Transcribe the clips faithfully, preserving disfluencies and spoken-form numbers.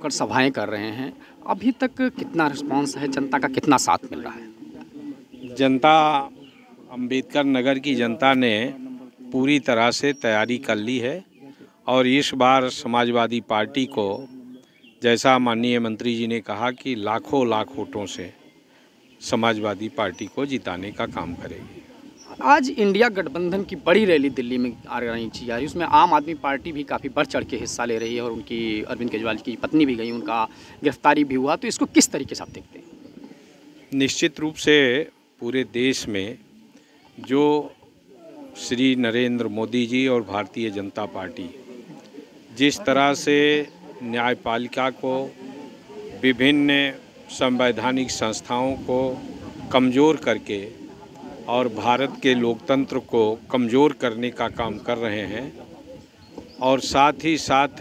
नुक्कड़ सभाएं कर रहे हैं, अभी तक कितना रिस्पांस है, जनता का कितना साथ मिल रहा है? जनता, अंबेडकर नगर की जनता ने पूरी तरह से तैयारी कर ली है और इस बार समाजवादी पार्टी को, जैसा माननीय मंत्री जी ने कहा, कि लाखों लाख वोटों से समाजवादी पार्टी को जिताने का काम करेगी। आज इंडिया गठबंधन की बड़ी रैली दिल्ली में ऑर्गेनाइज की जा रही है, उसमें आम आदमी पार्टी भी काफ़ी बढ़ चढ़ के हिस्सा ले रही है और उनकी अरविंद केजरीवाल की पत्नी भी गई, उनका गिरफ्तारी भी हुआ, तो इसको किस तरीके से आप देखते हैं? निश्चित रूप से पूरे देश में जो श्री नरेंद्र मोदी जी और भारतीय जनता पार्टी जिस तरह से न्यायपालिका को, विभिन्न संवैधानिक संस्थाओं को कमज़ोर करके और भारत के लोकतंत्र को कमज़ोर करने का काम कर रहे हैं, और साथ ही साथ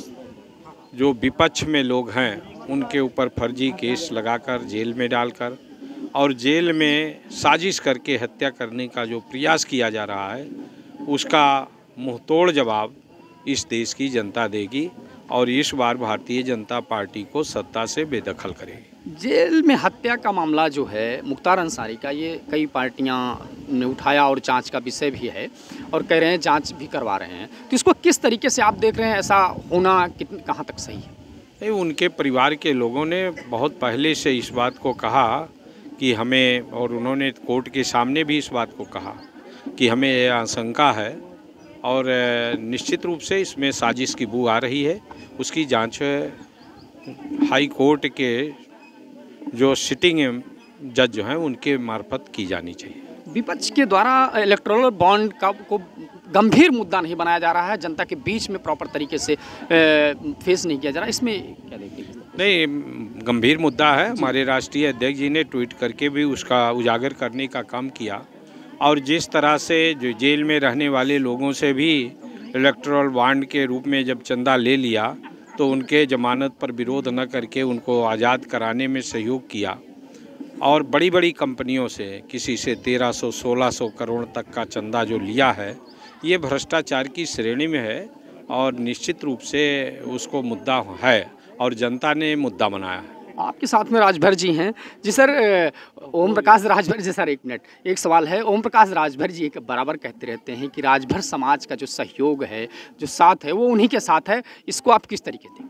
जो विपक्ष में लोग हैं उनके ऊपर फर्जी केस लगाकर जेल में डालकर और जेल में साजिश करके हत्या करने का जो प्रयास किया जा रहा है, उसका मुंहतोड़ जवाब इस देश की जनता देगी और इस बार भारतीय जनता पार्टी को सत्ता से बेदखल करेगी। जेल में हत्या का मामला जो है मुख्तार अंसारी का, ये कई पार्टियां ने उठाया और जांच का विषय भी है और कह रहे हैं जांच भी करवा रहे हैं, तो इसको किस तरीके से आप देख रहे हैं? ऐसा होना कितन कहाँ तक सही है? नहीं, उनके परिवार के लोगों ने बहुत पहले से इस बात को कहा कि हमें, और उन्होंने कोर्ट के सामने भी इस बात को कहा कि हमें यह आशंका है और निश्चित रूप से इसमें साजिश की बू आ रही है। उसकी जांच हाई कोर्ट के जो सिटिंग जज जो हैं उनके मार्फत की जानी चाहिए। विपक्ष के द्वारा इलेक्टोरल बॉन्ड का को गंभीर मुद्दा नहीं बनाया जा रहा है, जनता के बीच में प्रॉपर तरीके से फेस नहीं किया जा रहा, इसमें क्या देखते हैं? नहीं, गंभीर मुद्दा है। हमारे राष्ट्रीय अध्यक्ष जी ने ट्वीट करके भी उसका उजागर करने का काम किया और जिस तरह से जो जेल में रहने वाले लोगों से भी इलेक्टोरल बॉन्ड के रूप में जब चंदा ले लिया तो उनके जमानत पर विरोध न करके उनको आज़ाद कराने में सहयोग किया और बड़ी बड़ी कंपनियों से किसी से तेरह सौ सोलह सौ करोड़ तक का चंदा जो लिया है, ये भ्रष्टाचार की श्रेणी में है और निश्चित रूप से उसको मुद्दा है और जनता ने मुद्दा बनाया है। आपके साथ में राजभर जी हैं जी। सर, ओम प्रकाश राजभर जी, सर एक मिनट, एक सवाल है। ओम प्रकाश राजभर जी एक बराबर कहते रहते हैं कि राजभर समाज का जो सहयोग है, जो साथ है, वो उन्हीं के साथ है, इसको आप किस तरीके देखते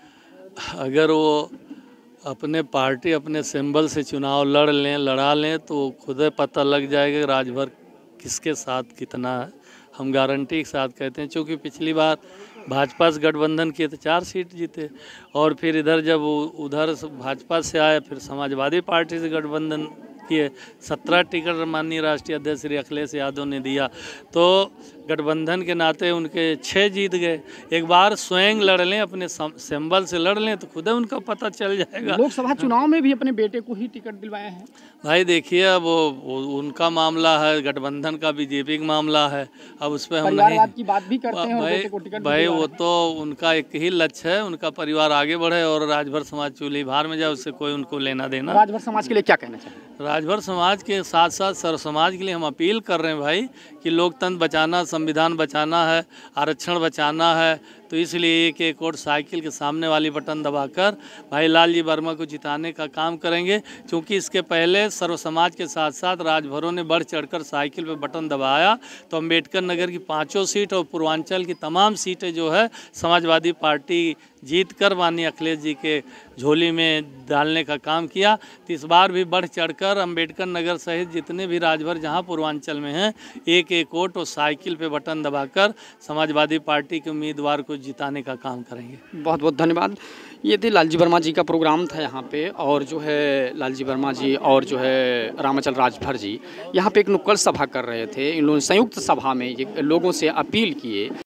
हैं? अगर वो अपने पार्टी, अपने सिंबल से चुनाव लड़ लें, लड़ा लें, तो खुद पता लग जाएगा कि राजभर किसके साथ कितना है। हम गारंटी के साथ कहते हैं, क्योंकि पिछली बार भाजपा से गठबंधन किए तो चार सीट जीते और फिर इधर जब उधर भाजपा से आए, फिर समाजवादी पार्टी से गठबंधन किए, सत्रह टिकट माननीय राष्ट्रीय अध्यक्ष श्री अखिलेश यादव ने दिया, तो गठबंधन के नाते उनके छः जीत गए। एक बार स्वयं लड़ लें, अपने सिंबल से लड़ लें, तो खुद उनका पता चल जाएगा। लोकसभा चुनाव में भी अपने बेटे को ही टिकट दिलवाया है। भाई देखिए, अब वो, वो उनका मामला है, गठबंधन का बीजेपी का मामला है, अब उस पर हम नहीं की बात भी करते हैं। भाई, को टिकट भाई वो तो उनका एक ही लक्ष्य है, उनका परिवार आगे बढ़े और राजभर समाज चूल्ही भार में जाए, उससे कोई उनको लेना देना। राजभर समाज के लिए क्या कहना चाहिए? राजभर समाज के साथ साथ सर्व समाज के लिए हम अपील कर रहे हैं भाई कि लोकतंत्र बचाना, संविधान बचाना है, आरक्षण बचाना है, तो इसलिए एक एक वोट साइकिल के सामने वाली बटन दबाकर भाई लालजी वर्मा को जिताने का काम करेंगे। क्योंकि इसके पहले सर्व समाज के साथ साथ राजभरों ने बढ़ चढ़कर साइकिल पे बटन दबाया, तो अंबेडकर नगर की पाँचों सीट और पूर्वांचल की तमाम सीटें जो है समाजवादी पार्टी जीत कर माननीय अखिलेश जी के झोली में डालने का काम किया। तो इस बार भी बढ़ चढ़कर अंबेडकर नगर सहित जितने भी राजभर जहां पूर्वांचल में हैं, एक एक वोट और साइकिल पे बटन दबाकर समाजवादी पार्टी के उम्मीदवार को जिताने का काम करेंगे। बहुत बहुत धन्यवाद। ये थे लालजी वर्मा जी का प्रोग्राम था यहाँ पे, और जो है लालजी वर्मा जी और जो है रामाचल राजभर जी यहाँ पे एक नुक्कड़ सभा कर रहे थे। इन लोगों ने संयुक्त सभा में ये लोगों से अपील किए